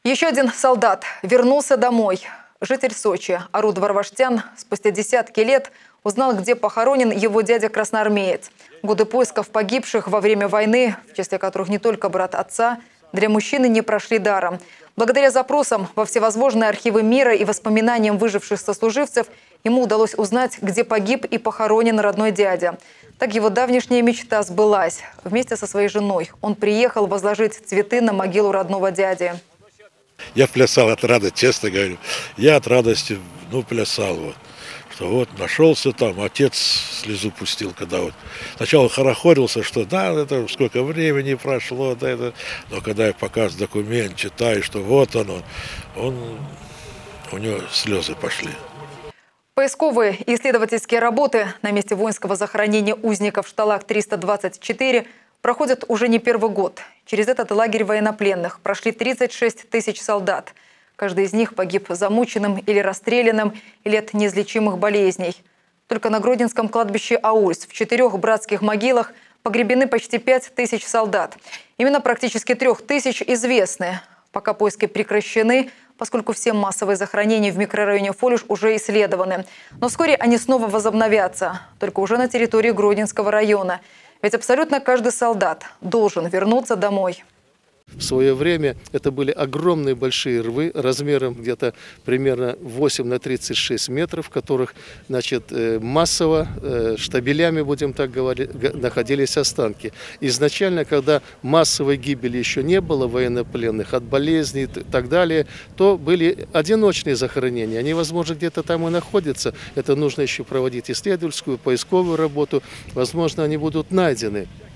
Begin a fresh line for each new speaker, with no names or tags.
Еще один солдат вернулся домой. Житель Сочи Аруд Варваштян спустя десятки лет узнал, где похоронен его дядя-красноармеец. Годы поисков погибших во время войны, в числе которых не только брат отца, для мужчины не прошли даром. Благодаря запросам во всевозможные архивы мира и воспоминаниям выживших сослуживцев ему удалось узнать, где погиб и похоронен родной дядя. Так его давнишняя мечта сбылась. Вместе со своей женой он приехал возложить цветы на могилу родного дяди.
Я плясал от радости, честно говорю. Я от радости, плясал. Вот. Что вот нашелся там, отец слезу пустил, когда вот. Сначала хорохорился, что да, это сколько времени прошло, да, это. Но когда я показываю документ, читаю, что вот у него слезы пошли.
Поисковые и исследовательские работы на месте воинского захоронения узников Шталак-324 проходят уже не первый год. Через этот лагерь военнопленных прошли 36 тысяч солдат. Каждый из них погиб замученным или расстрелянным, или от неизлечимых болезней. Только на Гродненском кладбище Аульс в 4 братских могилах погребены почти 5 тысяч солдат. Именно практически 3 тысяч известны. Пока поиски прекращены, поскольку все массовые захоронения в микрорайоне Фолиш уже исследованы. Но вскоре они снова возобновятся, только уже на территории Гродненского района. Ведь абсолютно каждый солдат должен вернуться домой.
В свое время это были огромные большие рвы размером где-то примерно 8 на 36 метров, в которых массово штабелями, будем так говорить, находились останки. Изначально, когда массовой гибели еще не было военнопленных от болезней и так далее, то были одиночные захоронения. Они, возможно, где-то там и находятся. Это нужно еще проводить исследовательскую, поисковую работу. Возможно, они будут найдены.